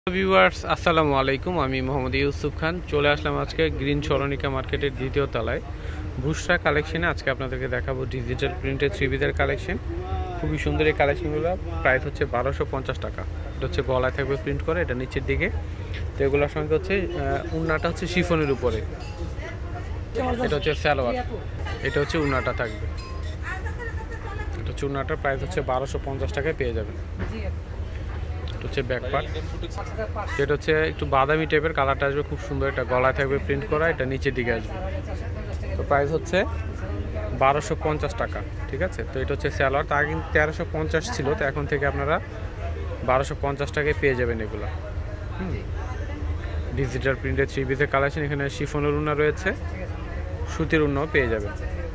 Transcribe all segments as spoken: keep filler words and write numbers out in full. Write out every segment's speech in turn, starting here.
Viewers আসসালামু আলাইকুম, আমি মোহাম্মদ ইউসুফ খান চলে আসলাম আজকে গ্রিন সরণিকা মার্কেটের দ্বিতীয় তলায় বুশরা কালেকশনে। আজকে আপনাদেরকে দেখাবো ডিজিটাল প্রিন্টের থ্রি পিসের কালেকশন। খুবই সুন্দর এই কালেকশনগুলো, প্রাইস হচ্ছে বারোশো পঞ্চাশ টাকা। এটা হচ্ছে গলায় থাকবে প্রিন্ট করে, এটা নিচের দিকে। তো এগুলোর সঙ্গে হচ্ছে উন্নাটা হচ্ছে শিফনের উপরে, এটা হচ্ছে সালোয়ার, এটা হচ্ছে উন্নাটা থাকবে। এটা হচ্ছে উন্নাটার প্রাইস হচ্ছে বারোশো পঞ্চাশ টাকায় পেয়ে যাবেন। হচ্ছে ব্যাক পার্ট, যেটা হচ্ছে একটু বাদামি টাইপের কালারটা আসবে, খুব সুন্দর। এটা গলায় থাকবে প্রিন্ট করা, এটা নিচের দিকে আসবে। তো প্রাইস হচ্ছে বারোশো পঞ্চাশ টাকা, ঠিক আছে। তো এটা হচ্ছে সালোয়ার, তা কিন্তু তেরোশো পঞ্চাশ ছিল, তো এখন থেকে আপনারা বারোশো পঞ্চাশ টাকায় পেয়ে যাবেন এগুলো। হুম ডিজিটাল প্রিন্টের থ্রি পিসের কালেকশন। এখানে শিফনের উন্না রয়েছে, সুতির উন্নাও পেয়ে যাবেন।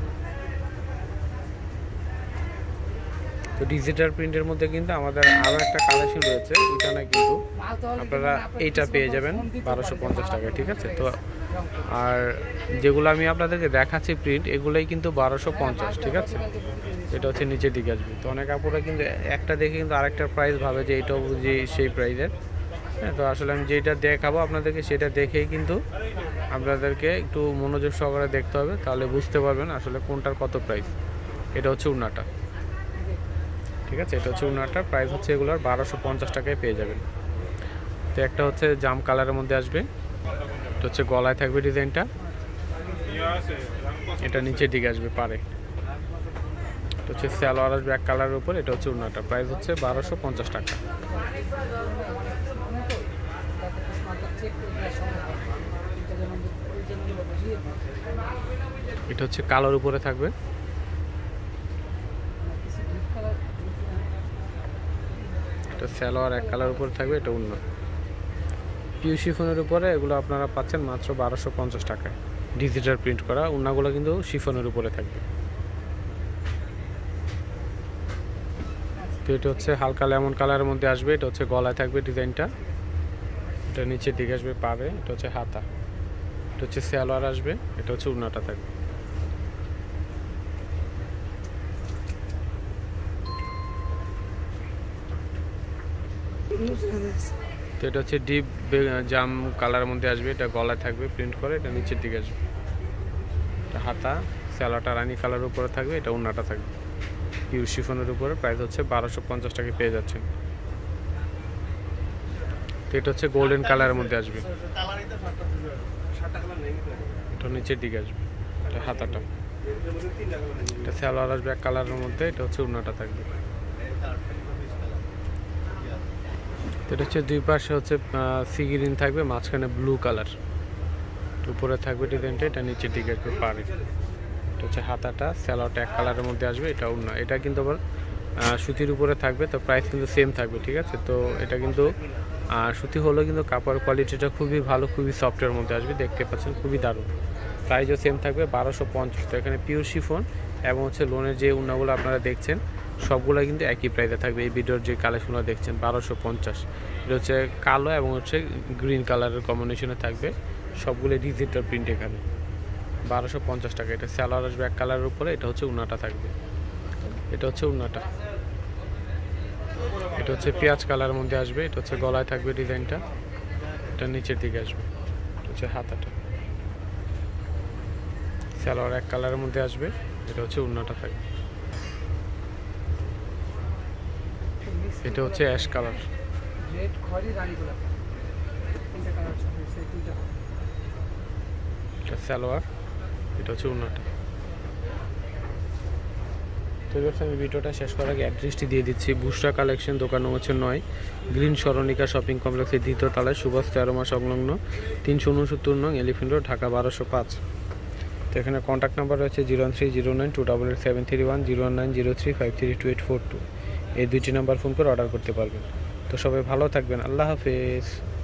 তো ডিজিটাল প্রিন্টের মধ্যে কিন্তু আমাদের আরও একটা কালেকশন রয়েছে, এখানে কিন্তু আপনারা এইটা পেয়ে যাবেন বারোশো পঞ্চাশ টাকায়, ঠিক আছে। তো আর যেগুলো আমি আপনাদেরকে দেখাচ্ছি প্রিন্ট, এগুলোই কিন্তু বারোশো পঞ্চাশ, ঠিক আছে। এটা হচ্ছে নিচের দিকে আসবে। তো অনেক আপুরা কিন্তু একটা দেখে কিন্তু আরেকটার প্রাইস ভাবে যে এইটাও বুঝি সেই প্রাইসের। হ্যাঁ, তো আসলে আমি যেটা দেখাবো আপনাদেরকে সেটা দেখেই কিন্তু আপনাদেরকে একটু মনোযোগ সহকারে দেখতে হবে, তাহলে বুঝতে পারবেন আসলে কোনটার কত প্রাইস। এটা হচ্ছে উন্নাটা, ঠিক আছে। এটা হচ্ছে উন্নাটার প্রাইস হচ্ছে এগুলোর বারোশো পঞ্চাশ টাকায় পেয়ে যাবেন। তো একটা হচ্ছে জাম কালারের মধ্যে আসবে, এটা হচ্ছে গলায় থাকবে ডিজাইনটা, এটা নিচের দিকে আসবে পারে। এটা হচ্ছে সালোয়ার আসবে এক কালারের উপর, এটা হচ্ছে উন্নাটা, প্রাইস হচ্ছে বারোশো পঞ্চাশ টাকা। এটা হচ্ছে কালোর উপরে থাকবে, এটা সালোয়ার এক কালার উপরে থাকবে, এটা উন্না পিউ শিফনের উপরে। এগুলো আপনারা পাচ্ছেন মাত্র বারোশো পঞ্চাশ টাকায়, ডিজিটাল প্রিন্ট করা উন্নাগুলো কিন্তু শিফনের উপরে থাকবে। তো এটা হচ্ছে হালকা লেমন কালারের মধ্যে আসবে, এটা হচ্ছে গলায় থাকবে ডিজাইনটা, এটা নিচের দিকে আসবে পাবে। এটা হচ্ছে হাতা, এটা হচ্ছে সালোয়ার আসবে, এটা হচ্ছে উন্নাটা থাকবে। তো এটা হচ্ছে ডিপ জাম কালারের মধ্যে আসবে, এটা গলায় থাকবে প্রিন্ট করে, এটা নিচের দিকে আসবে। এটা হাতা, সালোয়ারটা রানি কালারের উপরে থাকবে, এটা উন্নাটা থাকবে পিউ শিফনের উপরে। প্রাইস হচ্ছে বারোশো পঞ্চাশ টাকা পেয়ে যাচ্ছেন। তো এটা হচ্ছে গোল্ডেন কালারের মধ্যে আসবে, এটা নিচের দিকে আসবে। এটা হাতাটা, এটা সালোয়ার আসবে এক কালারের মধ্যে, এটা হচ্ছে উন্নাটা থাকবে। এটা হচ্ছে দুই পাশে হচ্ছে সি গ্রিন থাকবে, মাঝখানে ব্লু কালার, উপরে থাকবে ডিজাইনটা, এটা নিচের দিকে একটু পারে। এটা হচ্ছে হাতাটা, সালোয়ারটা এক কালারের মধ্যে আসবে, এটা উন্না। এটা কিন্তু আবার সুতির উপরে থাকবে, তো প্রাইস কিন্তু সেম থাকবে, ঠিক আছে। তো এটা কিন্তু সুতি হলেও কিন্তু কাপড় কোয়ালিটিটা খুবই ভালো, খুবই সফটের মধ্যে আসবে, দেখতে পাচ্ছেন খুবই দারুণ। প্রাইসও সেম থাকবে বারোশো পঞ্চাশ। তো এখানে পিওর শিফন এবং হচ্ছে লোনের যে উন্নাগুলো আপনারা দেখছেন সবগুলো কিন্তু একই প্রাইসে থাকবে। এই ভিডিওর যে কালেকশনগুলো দেখছেন বারোশো পঞ্চাশ, এটা হচ্ছে কালো এবং হচ্ছে গ্রিন কালারের কম্বিনেশনে থাকবে, সবগুলো ডিজিটাল প্রিন্ট। এখানে বারোশো পঞ্চাশ টাকা। এটা সালোয়ার আসবে এক কালারের উপরে, এটা হচ্ছে উন্নাটা থাকবে, এটা হচ্ছে উন্নাটা। এটা হচ্ছে পেঁয়াজ কালারের মধ্যে আসবে, এটা হচ্ছে গলায় থাকবে ডিজাইনটা, এটা নিচের দিকে আসবে। এটা হচ্ছে হাতাটা, সালোয়ার এক কালারের মধ্যে আসবে, এটা হচ্ছে উন্নাটা থাকবে। এটা হচ্ছে অ্যাশ কালার, এটা সালোয়ার, এটা হচ্ছে উন্নাটা। তো আমি ভিডিওটা শেষ করার আগে অ্যাড্রেসটি দিয়ে দিচ্ছি। বুশরা কালেকশন, দোকান হচ্ছে নয়, গ্রিন সরণিকা শপিং কমপ্লেক্সের দ্বিতীয় তলায়, সুভাষ তেরোমা সংলগ্ন, তিনশো উনসত্তর নং এলিফেন্ট রোড, ঢাকা বারোশো পাঁচ। তো এখানে কন্ট্যাক্ট নাম্বার রয়েছে zero one three zero nine two double eight seven three one, zero one nine zero three five three two eight four two. এই দুইটি নাম্বার ফোন করে অর্ডার করতে পারবেন। তো সবাই ভালো থাকবেন, আল্লাহ হাফেজ।